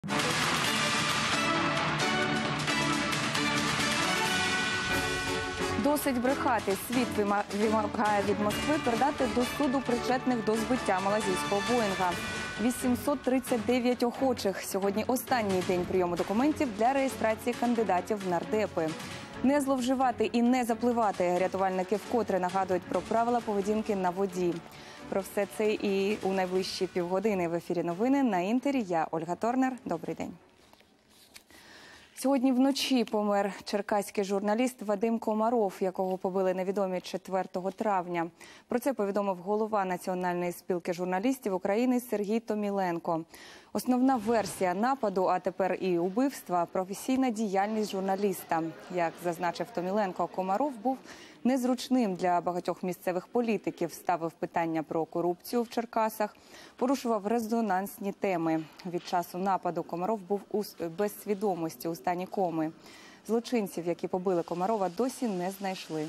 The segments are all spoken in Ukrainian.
Досить брехати. Світ вимагає від Москви передати до суду причетних до збиття малазійського Боїнга. 839 охочих. Сьогодні останній день прийому документів для реєстрації кандидатів в нардепи. Не зловживати і не запливати. Рятувальники вкотре нагадують про правила поведінки на воді. Про все це і у найближчі півгодини в ефірі новини на Інтері. Я Ольга Торнер. Добрий день. Сьогодні вночі помер черкаський журналіст Вадим Комаров, якого побили невідомі 4 травня. Про це повідомив голова Національної спілки журналістів України Сергій Томіленко. Основна версія нападу, а тепер і убивства – професійна діяльність журналіста. Як зазначив Томіленко, Комаров був незручним для багатьох місцевих політиків, ставив питання про корупцію в Черкасах, порушував резонансні теми. Від часу нападу Комаров був без свідомості, у стані коми. Злочинців, які побили Комарова, досі не знайшли.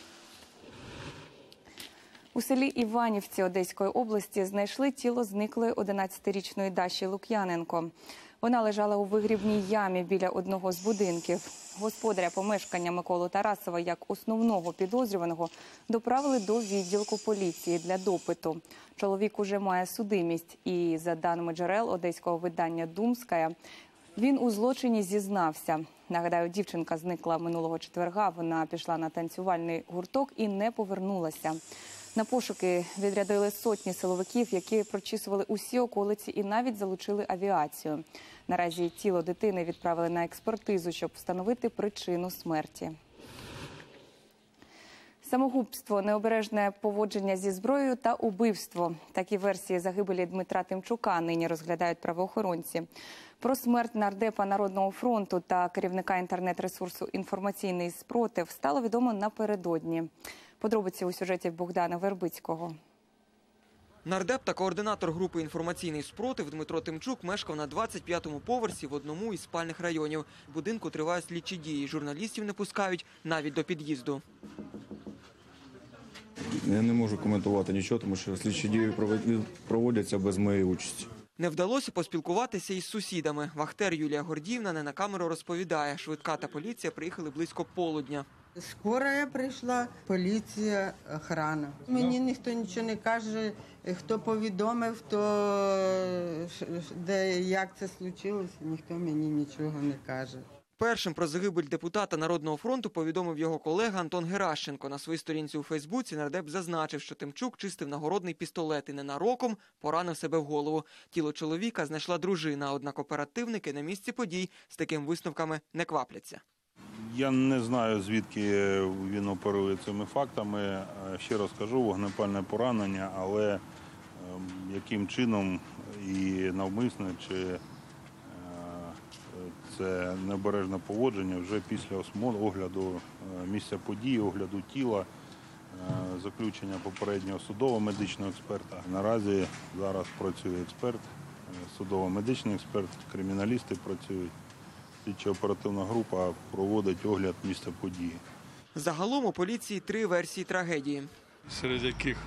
У селі Іванівці Одеської області знайшли тіло зниклої 11-річної Даші Лук'яненко. Вона лежала у вигрібній ямі біля одного з будинків. Господаря помешкання Миколу Тарасова як основного підозрюваного доправили до відділку поліції для допиту. Чоловік уже має судимість і, за даними джерел одеського видання «Думская», він у злочині зізнався. Нагадаю, дівчинка зникла минулого четверга. Вона пішла на танцювальний гурток і не повернулася. На пошуки відрядили сотні силовиків, які прочісували усі околиці і навіть залучили авіацію. Наразі тіло дитини відправили на експертизу, щоб встановити причину смерті. Самогубство, необережне поводження зі зброєю та убивство. Такі версії загибелі Дмитра Тимчука нині розглядають правоохоронці. Про смерть нардепа Народного фронту та керівника інтернет-ресурсу «Інформаційний спротив» стало відомо напередодні. Подробиці у сюжеті Богдана Вербицького. Нардеп та координатор групи «Інформаційний спротив» Дмитро Тимчук мешкав на 25-му поверсі в одному із спальних районів. В будинку тривають слідчі дії. Журналістів не пускають навіть до під'їзду. Я не можу коментувати нічого, тому що слідчі дії проводяться без моєї участі. Не вдалося поспілкуватися із сусідами. Вахтер Юлія Гордіївна не на камеру розповідає. Швидка та поліція приїхали близько полудня. Скорая прийшла, поліція, охорона. Мені ніхто нічого не каже, хто повідомив, як це случилося, ніхто мені нічого не каже. Першим про загибель депутата Народного фронту повідомив його колега Антон Геращенко. На своїй сторінці у Фейсбуці нардеп зазначив, що Тимчук чистив нагородний пістолет і ненароком поранив себе в голову. Тіло чоловіка знайшла дружина, однак оперативники на місці подій з такими висновками не квапляться. Я не знаю, звідки він оперує цими фактами. Ще раз кажу, вогнепальне поранення, але яким чином і навмисне, чи це необережне поводження вже після огляду місця події, огляду тіла, заключення попереднього судово-медичного експерта. Наразі зараз працює експерт, судово-медичний експерт, криміналісти працюють. Слідчо-оперативна група проводить огляд місця події. Загалом у поліції 3 версії трагедії. Серед яких,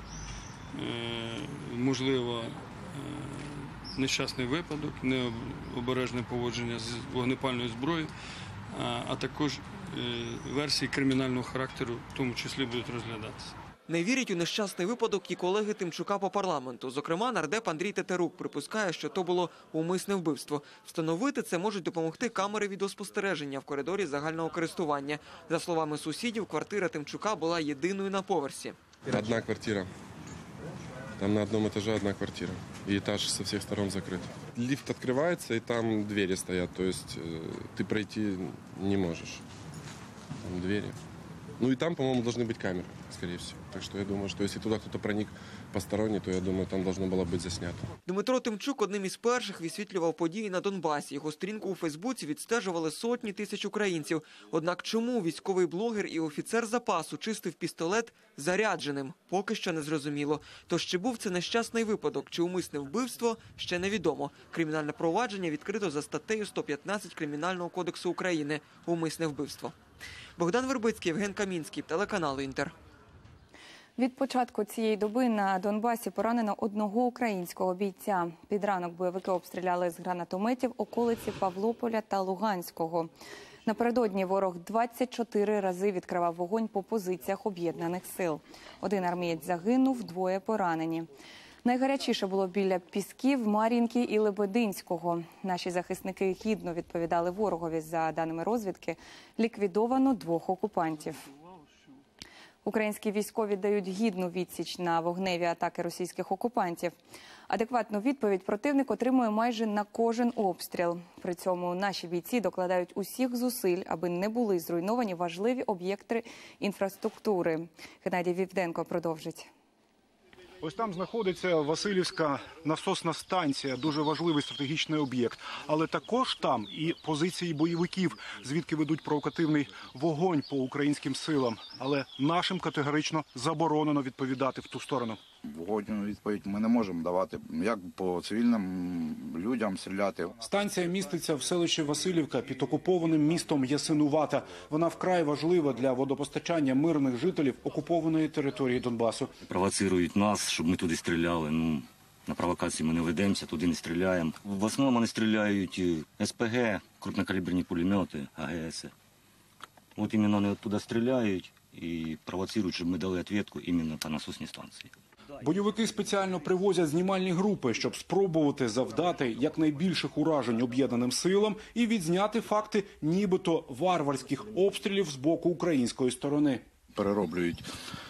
можливо, нещасний випадок, необережне поводження з вогнепальною зброєю, а також версії кримінального характеру, в тому числі будуть розглядатися. Не вірять у нещасний випадок і колеги Тимчука по парламенту. Зокрема, нардеп Андрій Тетерук припускає, що то було умисне вбивство. Встановити це можуть допомогти камери відеоспостереження в коридорі загального користування. За словами сусідів, квартира Тимчука була єдиною на поверсі. Одна квартира. Там на одном этаже одна квартира. И этаж со всех сторон закрыт. Лифт открывается, и там двери стоят. То есть ты пройти не можешь. Там двери. Ну и там, по-моему, должны быть камеры, скорее всего. Так что я думаю, что если туда кто-то проник посторонний, то я думаю, там должно было быть заснято. Дмитро Тимчук одним із перших висвітлював події на Донбасі. Його сторінку у Фейсбуці відстежували сотні тисяч українців. Однак чому військовий блогер і офіцер запасу чистив пістолет зарядженим, поки що не зрозуміло. Тож чи був це нещасний випадок, чи умисне вбивство, ще невідомо. Кримінальне провадження відкрито за статтею 115 Кримінального кодексу України «Умисне вбивство». Богдан Вербицький, Євген Камінський, телеканал «Інтер». Від початку цієї доби на Донбасі поранено одного українського бійця. Під ранок бойовики обстріляли з гранатометів околиці Павлополя та Луганського. Напередодні ворог 24 рази відкривав вогонь по позиціях об'єднаних сил. Один армієць загинув, 2 поранені. Найгарячіше було біля Пісків, Мар'їнки і Лебединського. Наші захисники гідно відповідали ворогові. За даними розвідки, ліквідовано 2 окупантів. Українські військові дають гідну відсіч на вогневі атаки російських окупантів. Адекватну відповідь противник отримує майже на кожен обстріл. При цьому наші бійці докладають усіх зусиль, аби не були зруйновані важливі об'єкти інфраструктури. Геннадій Вівденко продовжить. Ось там знаходиться Василівська насосна станція, дуже важливий стратегічний об'єкт. Але також там і позиції бойовиків, звідки ведуть провокативний вогонь по українським силам. Але нашим категорично заборонено відповідати в ту сторону. Вогонь відповідь ми не можемо давати, як по цивільним людям стріляти. Станція міститься в селищі Василівка під окупованим містом Ясинувата. Вона вкрай важлива для водопостачання мирних жителів окупованої території Донбасу. Провоцирують нас, щоб ми туди стріляли. На провокації ми не ведемося, туди не стріляємо. В основному вони стріляють СПГ, крупнокаліберні пулемети, АГС. От іменно вони туди стріляють і провоцирують, щоб ми дали відповідь іменно по насосній станції. Бойовики спеціально привозять знімальні групи, щоб спробувати завдати якнайбільших уражень об'єднаним силам і відзняти факти нібито варварських обстрілів з боку української сторони. Перероблюють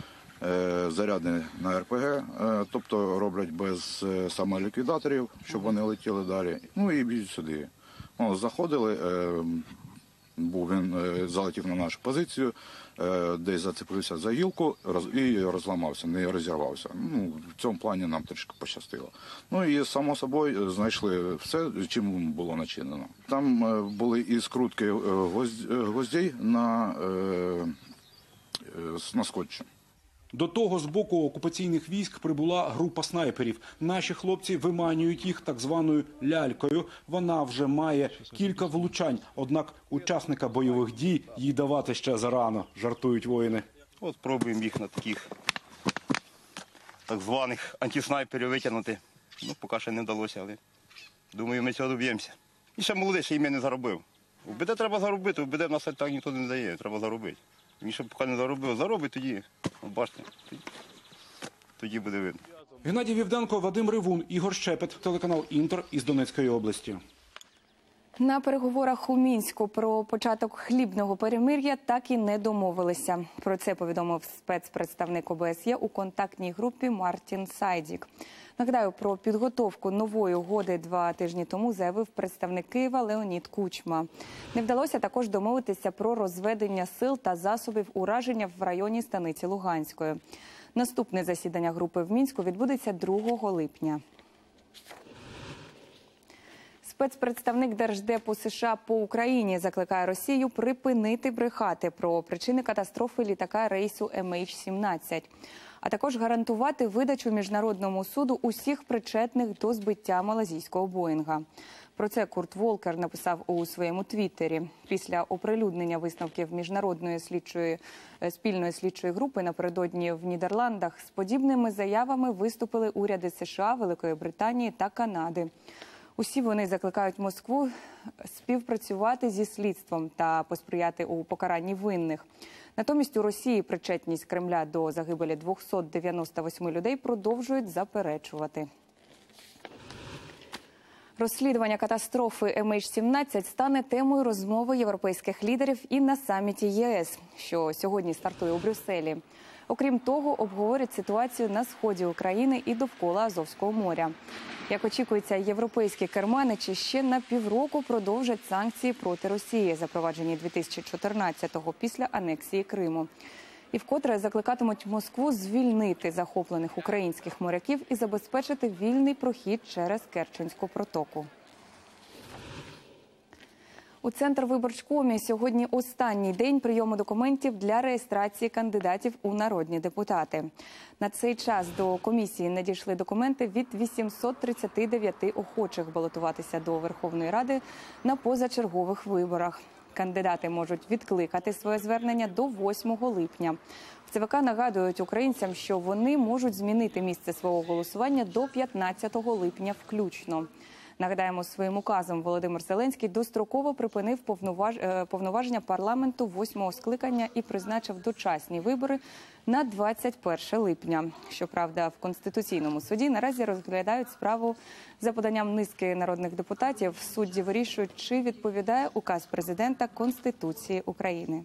заряди на РПГ, тобто роблять без самоліквідаторів, щоб вони летіли далі. І б'ють сюди. Заходили, він залетів на нашу позицію, десь зацепився за гілку і розламався, не розірвався. В цьому плані нам трішки пощастило. І, само собою, знайшли все, чим було начинено. Там були і скрутки гвоздей на скотчі. До того з боку окупаційних військ прибула група снайперів. Наші хлопці виманюють їх так званою лялькою. Вона вже має кілька влучань, однак учасника бойових дій їй давати ще зарано, жартують воїни. От пробуємо їх на таких так званих антиснайперів витягнути. Поки ще не вдалося, але думаю, ми цього доб'ємося. І ще молодий, ще ім'я не заробив. УБД треба заробити, УБД в нас так ніхто не дає, треба заробити. Він ще поки не заробив, заробить тоді, бачите, тоді буде видно. Геннадій Вівденко, Вадим Ривун, Ігор Щепет, телеканал «Інтер» із Донецької області. На переговорах у Мінську про початок хлібного перемир'я так і не домовилися. Про це повідомив спецпредставник ОБСЄ у контактній групі Мартін Сайдік. Нагадаю, про підготовку нової угоди 2 тижні тому заявив представник Києва Леонід Кучма. Не вдалося також домовитися про розведення сил та засобів ураження в районі станиці Луганської. Наступне засідання групи в Мінську відбудеться 2 липня. Спецпредставник Держдепу США по Україні закликає Росію припинити брехати про причини катастрофи літака рейсу MH17, а також гарантувати видачу Міжнародному суду усіх причетних до збиття малазійського Боїнга. Про це Курт Волкер написав у своєму твіттері. Після оприлюднення висновків Міжнародної спільної слідчої групи напередодні в Нідерландах з подібними заявами виступили уряди США, Великої Британії та Канади. Усі вони закликають Москву співпрацювати зі слідством та посприяти у покаранні винних. Натомість у Росії причетність Кремля до загибелі 298 людей продовжують заперечувати. Розслідування катастрофи MH17 стане темою розмови європейських лідерів і на саміті ЄС, що сьогодні стартує у Брюсселі. Окрім того, обговорять ситуацію на сході України і довкола Азовського моря. Як очікується, європейські керманичі ще на півроку продовжать санкції проти Росії, запроваджені 2014-го після анексії Криму. І вкотре закликатимуть Москву звільнити захоплених українських моряків і забезпечити вільний прохід через Керченську протоку. У Центрвиборчкомі сьогодні останній день прийому документів для реєстрації кандидатів у народні депутати. На цей час до комісії надійшли документи від 839 охочих балотуватися до Верховної Ради на позачергових виборах. Кандидати можуть відкликати своє звернення до 8 липня. В ЦВК нагадують українцям, що вони можуть змінити місце свого голосування до 15 липня включно. Нагадаємо, своїм указом Володимир Зеленський достроково припинив повноваження парламенту 8-го скликання і призначив дочасні вибори на 21 липня. Щоправда, в Конституційному суді наразі розглядають справу за поданням низки народних депутатів. Судді вирішують, чи відповідає указ президента Конституції України.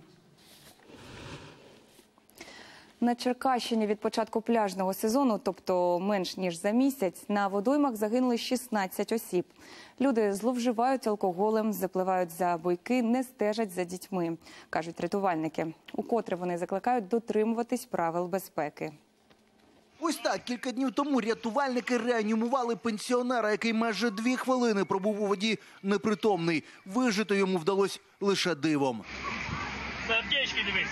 На Черкащині від початку пляжного сезону, тобто менш ніж за місяць, на водоймах загинули 16 осіб. Люди зловживають алкоголем, запливають за буйки, не стежать за дітьми, кажуть рятувальники. Укотре вони закликають дотримуватись правил безпеки. Ось так, кілька днів тому рятувальники реанімували пенсіонера, який майже 2 хвилини пробув у воді непритомний. Вижити йому вдалося лише дивом. За аптечки дивись.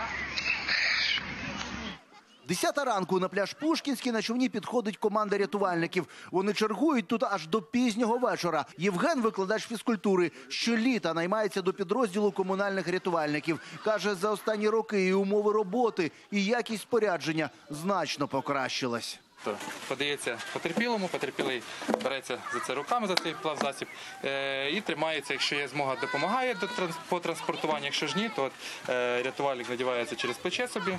10 ранку на пляж Пушкінський на човні підходить команда рятувальників. Вони чергують тут аж до пізнього вечора. Євген, викладач фізкультури, щоліта наймається до підрозділу комунальних рятувальників. Каже, за останні роки і умови роботи, і якість спорядження значно покращилась. Подається потерпілому, потерпілий береться за це руками, за цей плавзасіб, і тримається, якщо є змога, допомагає по транспортуванню, якщо ж ні, то рятувальник надівається через плече собі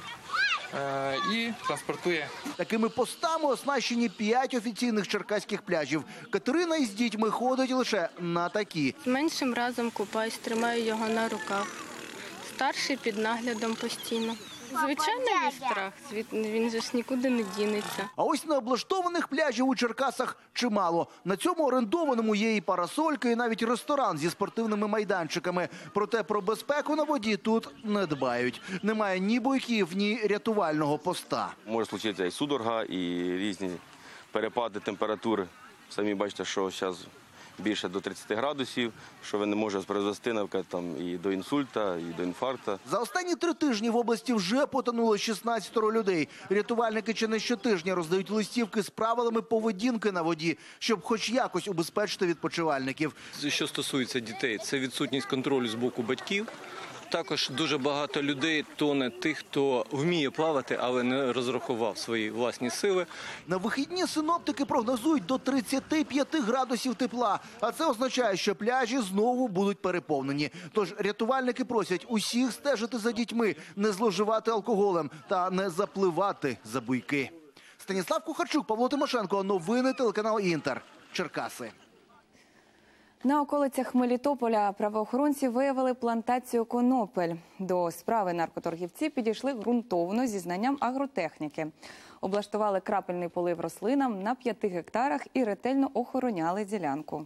і транспортує. Такими постами оснащені 5 офіційних черкаських пляжів. Катерина із дітьми ходить лише на такі. З меншим разом купаюсь, тримаю його на руках. Старший під наглядом постійно. Звичайно, є страх, він же ж нікуди не дінеться. А ось необлаштованих пляжів у Черкасах чимало. На цьому орендованому є і парасольки, і навіть ресторан зі спортивними майданчиками. Проте про безпеку на воді тут не дбають. Немає ні буйків, ні рятувального поста. Може случитися і судорога, і різні перепади температури. Самі бачите, що зараз більше до 30 градусів, що ви не можете призвести, наприклад, і до інсульта, і до інфаркту. За останні 3 тижні в області вже потонуло 16 людей. Рятувальники чи не щотижня роздають листівки з правилами поведінки на воді, щоб хоч якось убезпечити відпочивальників. Що стосується дітей, це відсутність контролю з боку батьків. Також дуже багато людей тоне тих, хто вміє плавати, але не розрахував свої власні сили. На вихідні синоптики прогнозують до 35 градусів тепла. А це означає, що пляжі знову будуть переповнені. Тож рятувальники просять усіх стежити за дітьми, не зловживати алкоголем та не запливати за буйки. Станіслав Кухарчук, Павло Тимошенко. Новини телеканал «Інтер». Черкаси. На околицях Мелітополя правоохоронці виявили плантацію конопель. До справи наркоторгівці підійшли ґрунтовно зі знанням агротехніки. Облаштували крапельний полив рослинам на 5 гектарах і ретельно охороняли ділянку.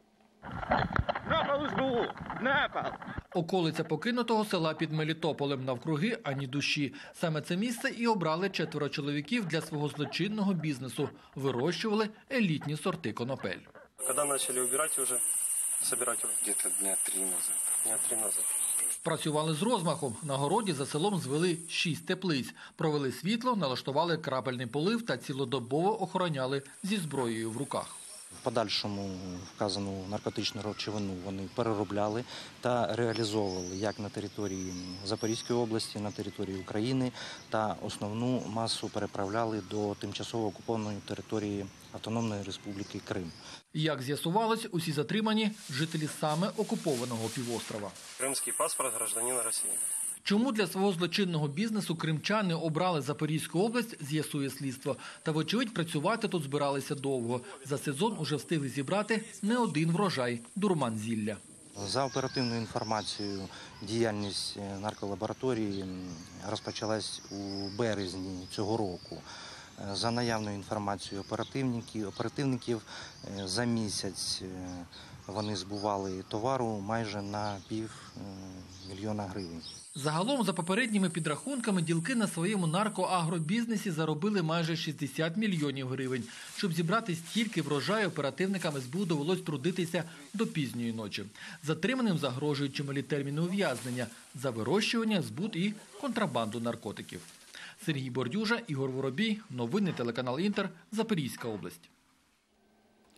Околиця покинутого села під Мелітополем, навкруги ані душі. Саме це місце і обрали 4 чоловіків для свого злочинного бізнесу. Вирощували елітні сорти конопель. Когда начали убирать уже, собирать его? Где-то дня 3 назад. Дня 3 назад. Працювали з розмахом. На городі за селом звели 6 теплиць. Провели світло, налаштували крапельний полив та цілодобово охороняли зі зброєю в руках. В подальшому вказану наркотичну речовину вони переробляли та реалізовували як на території Запорізької області, на території України, та основну масу переправляли до тимчасово окупованої території Автономної Республіки Крим. Як з'ясувалось, усі затримані – жителі саме окупованого півострова. Кримський паспорт громадянина Росії. Чому для свого злочинного бізнесу кримчани обрали Запорізьку область, з'ясує слідство. Та, вочевидь, працювати тут збиралися довго. За сезон уже встигли зібрати не один врожай – дурман зілля. За оперативною інформацією, діяльність нарколабораторії розпочалась у березні цього року. За наявною інформацією оперативників, за місяць вони збували товару майже на $500 000 гривень. Загалом, за попередніми підрахунками, ділки на своєму наркоагробізнесі заробили майже 60 мільйонів гривень. Щоб зібрати стільки врожаю, оперативникам СБУ довелось трудитися до пізньої ночі. Затриманим загрожують чималі терміни ув'язнення за вирощування, збут і контрабанду наркотиків. Сергій Бордюжа, Ігор Воробій. Новини телеканал «Інтер», Запорізька область.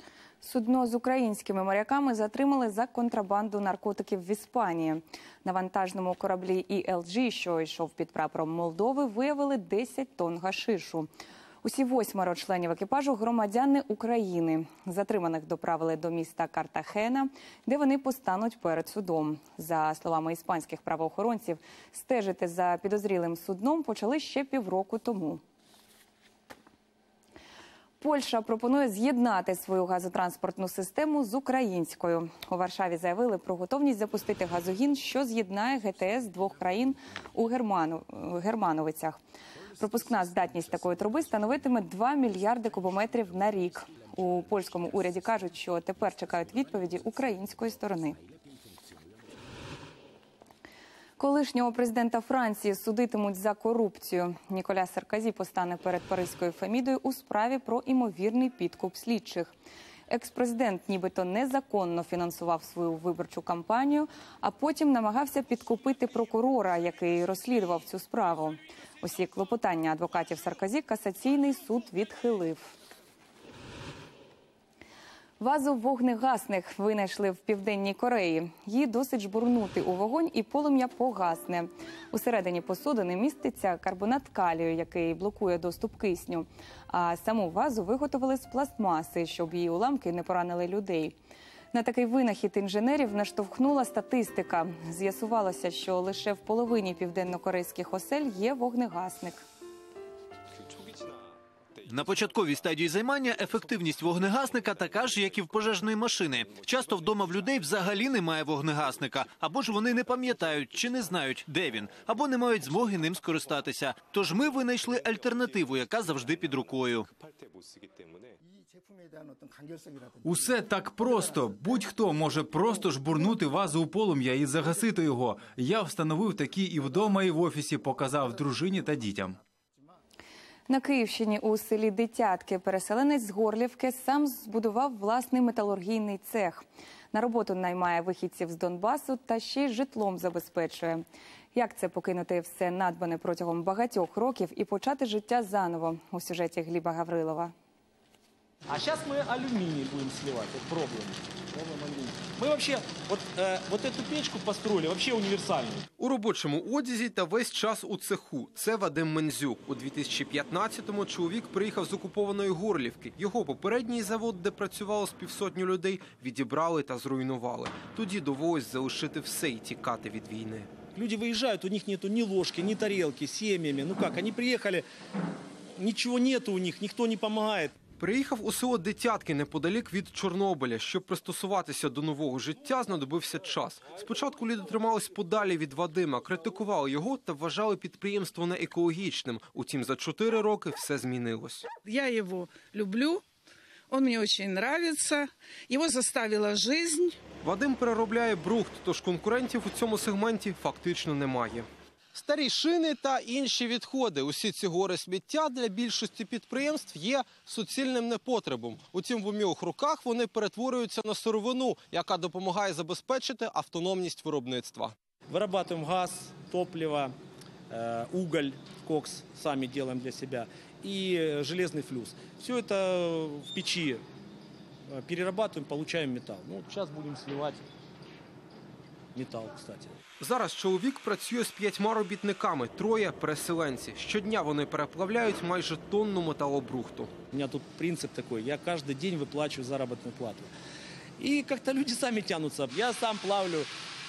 Судно з українськими моряками затримали за контрабанду наркотиків в Іспанії. На вантажному кораблі ELG, що йшов під прапором Молдови, виявили 10 тонн гашишу. Усі 8 членів екіпажу – громадяни України. Затриманих доправили до міста Картахена, де вони постануть перед судом. За словами іспанських правоохоронців, стежити за підозрілим судном почали ще півроку тому. Польща пропонує з'єднати свою газотранспортну систему з українською. У Варшаві заявили про готовність запустити газогін, що з'єднає ГТС двох країн у Германовицях. Пропускна здатність такої труби становитиме 2 мільярди кубометрів на рік. У польському уряді кажуть, що тепер чекають відповіді української сторони. Колишнього президента Франції судитимуть за корупцію. Ніколя Саркозі постане перед паризькою Фемідою у справі про імовірний підкуп слідчих. Екс-президент нібито незаконно фінансував свою виборчу кампанію, а потім намагався підкупити прокурора, який розслідував цю справу. Усі клопотання адвокатів Саркозі касаційний суд відхилив. Вазу вогнегасних винайшли в Південній Кореї. Її досить жбурнути у вогонь і полум'я погасне. Усередині посудини міститься карбонат калію, який блокує доступ кисню. А саму вазу виготовили з пластмаси, щоб її уламки не поранили людей. На такий винахід інженерів наштовхнула статистика. З'ясувалося, що лише в половині південнокорейських осель є вогнегасник. На початковій стадії займання ефективність вогнегасника така ж, як і в пожежної машини. Часто вдома в людей взагалі немає вогнегасника, або ж вони не пам'ятають чи не знають, де він, або не мають змоги ним скористатися. Тож ми винайшли альтернативу, яка завжди під рукою. Усе так просто. Будь-хто може просто жбурнути вазу у полум'я і загасити його. Я встановив такі і вдома, і в офісі, показав дружині та дітям. На Київщині у селі Дитятки переселенець з Горлівки сам збудував власний металургійний цех. На роботу наймає вихідців з Донбасу та ще й житлом забезпечує. Як це покинути все надбане протягом багатьох років і почати життя заново? У сюжеті Гліба Гаврилова. А сейчас мы алюминий будем сливать, вот пробуем. Мы вообще вот эту печку построили, вообще универсальную. У робочому одязі та весь час у цеху. Це Вадим Мензюк. У 2015-му чоловік приїхав з окупованої Горлівки. Його попередній завод, де працювало з 500 людей, відібрали та зруйнували. Тоді довелось залишити все і тікати від війни. Люди выезжают, у них нету ни ложки, ни тарелки, семьями. Ну как, они приехали, ничего нету у них, никто не помогает. Приїхав у село Дитятки неподалік від Чорнобиля. Щоб пристосуватися до нового життя, знадобився час. Спочатку люди тримались подалі від Вадима, критикували його та вважали підприємство неекологічним. Утім, за 4 роки все змінилось. Я його люблю, він мені дуже подобається, його заставила життя. Вадим переробляє брухт, тож конкурентів у цьому сегменті фактично немає. Старі шини та інші відходи. Усі ці гори сміття для більшості підприємств є суцільним непотребом. Утім, в умілих руках вони перетворюються на сировину, яка допомагає забезпечити автономність виробництва. Вырабатываем газ, топливо, уголь, кокс, сами делаем для себя, и железный флюс. Все это в печи перерабатываем, получаем металл. Ну, сейчас будем сливать металл, кстати. Зараз чоловік працює з 5 робітниками, 3 – переселенці. Щодня вони переплавляють майже тонну металобрухту. У меня тут принцип такой, я каждый день выплачиваю заработную плату. И как-то люди сами тянутся. Я сам плавлю,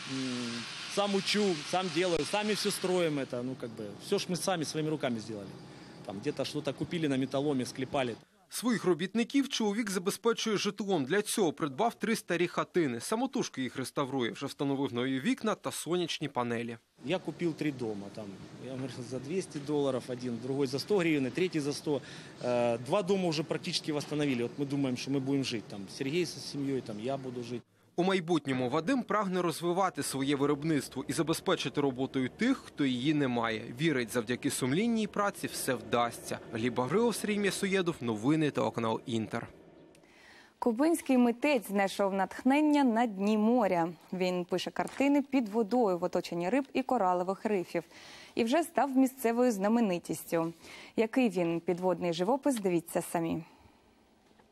сам учу, сам делаю, сами все строим это. Ну, как бы, все ж мы сами своими руками сделали. Там где-то что-то купили на металломе, склепали. Своїх робітників чоловік забезпечує житлом. Для цього придбав 3 старі хатини. Самотужки їх реставрує. Вже встановив нові вікна та сонячні панелі. Я купил 3 дома. Там, я говорю, за $200 один, другой за 100 гривен, третий за 100. 2 дома уже практически восстановили. Вот мы думаем, что мы будем жить. Там Сергей со семьей, там я буду жить. У майбутньому Вадим прагне розвивати своє виробництво і забезпечити роботою тих, хто її не має. Вірить, завдяки сумлінній праці все вдасться. Гліб Гаврилов, Сергій Мєсоєдов, новини телеканал Інтер. Кубинський митець знайшов натхнення на дні моря. Він пише картини під водою в оточенні риб і коралових рифів. І вже став місцевою знаменитістю. Який він підводний живопис, дивіться самі.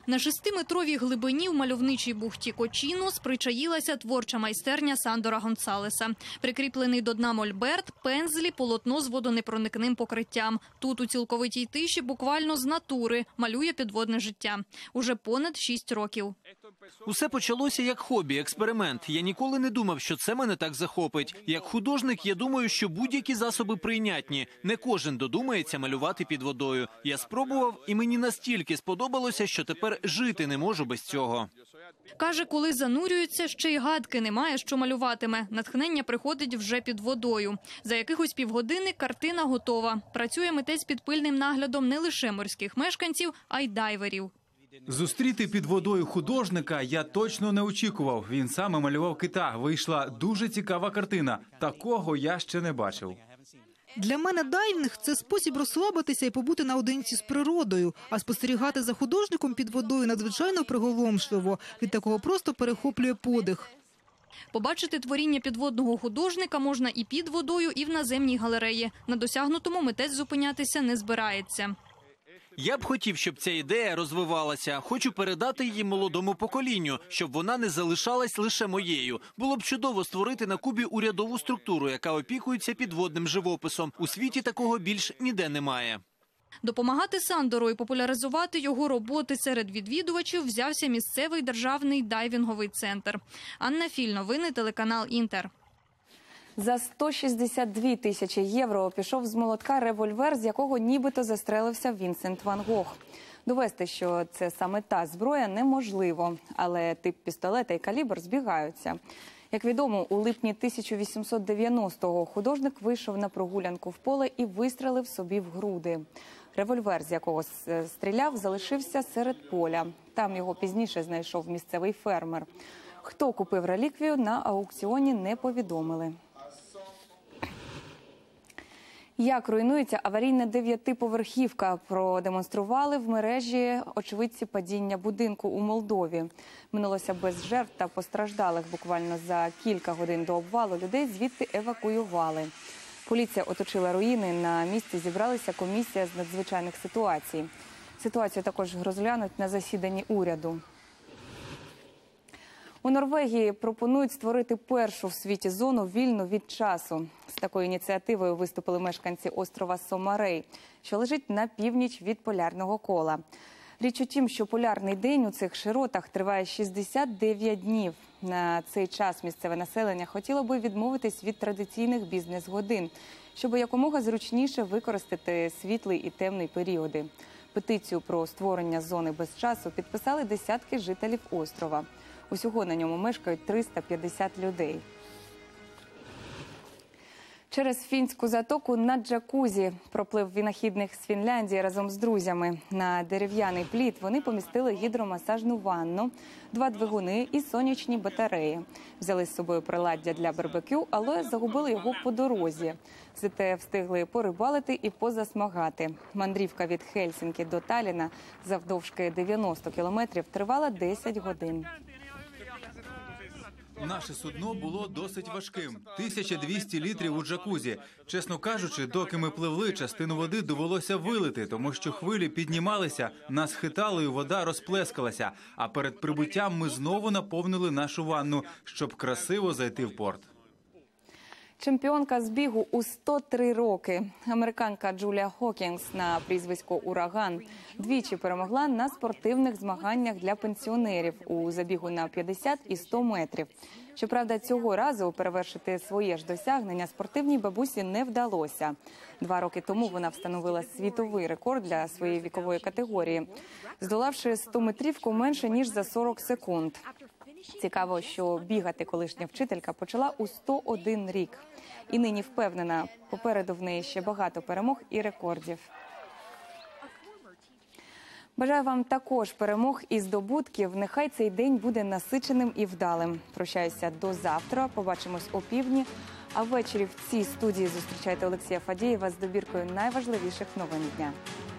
На 6-метровій глибині в мальовничій бухті Кочінос причаїлася творча майстерня Сандора Гонсалеса. Прикріплений до дна мольберт, пензлі, полотно з водонепроникним покриттям. Тут у цілковитій тиші буквально з натури малює підводне життя. Уже понад 6 років. Усе почалося як хобі, експеримент. Я ніколи не думав, що це мене так захопить. Як художник, я думаю, що будь-які засоби прийнятні. Не кожен додумається малювати під водою. Я спробував, і мені настільки сподобалося, що тепер жити не можу без цього. Каже, коли занурюється, ще й гадки немає, що малюватиме. Натхнення приходить вже під водою. За якихось півгодини картина готова. Працює митець під пильним наглядом не лише морських мешканців, а й дайверів. Зустріти під водою художника я точно не очікував. Він саме малював кита. Вийшла дуже цікава картина. Такого я ще не бачив. Для мене дайвінг – це спосіб розслабитися і побути наодинці з природою. А спостерігати за художником під водою надзвичайно приголомшливо. Від такого просто перехоплює подих. Побачити творіння підводного художника можна і під водою, і в наземній галереї. На досягнутому митець зупинятися не збирається. Я б хотів, щоб ця ідея розвивалася. Хочу передати її молодому поколінню, щоб вона не залишалась лише моєю. Було б чудово створити на Кубі урядову структуру, яка опікується підводним живописом. У світі такого більш ніде немає. Допомагати Сандору і популяризувати його роботи серед відвідувачів взявся місцевий державний дайвінговий центр. Анна Філь, новини, телеканал «Інтер». За 162 тисячі євро пішов з молотка револьвер, з якого нібито застрелився Вінсент Ван Гог. Довести, що це саме та зброя, неможливо, але тип пістолета і калібр збігаються. Як відомо, у липні 1890-го художник вийшов на прогулянку в поле і вистрелив собі в груди. Револьвер, з якого стріляв, залишився серед поля. Там його пізніше знайшов місцевий фермер. Хто купив реліквію, на аукціоні не повідомили. Як руйнується аварійна 9-поверхівка, продемонстрували в мережі очевидці падіння будинку у Молдові. Минулося без жертв та постраждалих. Буквально за кілька годин до обвалу людей звідти евакуювали. Поліція оточила руїни. На місці зібралася комісія з надзвичайних ситуацій. Ситуацію також розглянуть на засіданні уряду. У Норвегії пропонують створити першу в світі зону вільну від часу. З такою ініціативою виступили мешканці острова Сомарей, що лежить на північ від полярного кола. Річ у тім, що полярний день у цих широтах триває 69 днів. На цей час місцеве населення хотіло би відмовитись від традиційних бізнес-годин, щоб якомога зручніше використати світлий і темний періоди. Петицію про створення зони без часу підписали десятки жителів острова. Усього на ньому мешкають 350 людей. Через Фінську затоку на джакузі проплив винахідник з Фінляндії разом з друзями. На дерев'яний плід вони помістили гідромасажну ванну, 2 двигуни і сонячні батареї. Взяли з собою приладдя для барбекю, але загубили його по дорозі. Зате встигли порибалити і позасмагати. Мандрівка від Хельсінкі до Талліна завдовжки 90 кілометрів тривала 10 годин. Наше судно було досить важким. 1200 літрів у джакузі. Чесно кажучи, доки ми пливли, частину води довелося вилити, тому що хвилі піднімалися, нас хитало і вода розплескалася. А перед прибуттям ми знову наповнили нашу ванну, щоб красиво зайти в порт. Чемпіонка з бігу у 103 роки. Американка Джулія Хокінгс на прізвисько «Ураган» двічі перемогла на спортивних змаганнях для пенсіонерів у забігу на 50 і 100 метрів. Щоправда, цього разу перевершити своє ж досягнення спортивній бабусі не вдалося. 2 роки тому вона встановила світовий рекорд для своєї вікової категорії, здолавши 100-метрівку менше, ніж за 40 секунд. Цікаво, що бігати колишня вчителька почала у 101 рік. І нині впевнена, попереду в неї ще багато перемог і рекордів. Бажаю вам також перемог і здобутків. Нехай цей день буде насиченим і вдалим. Прощаюся до завтра. Побачимось о півдні. А ввечері в цій студії зустрічайте Олексія Фадєєва з добіркою найважливіших новин дня.